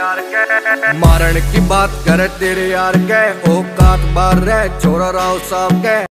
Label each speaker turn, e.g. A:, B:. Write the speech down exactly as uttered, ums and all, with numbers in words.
A: मारण की बात करे तेरे यार के औकात बार रहे छोरा राव साहब के।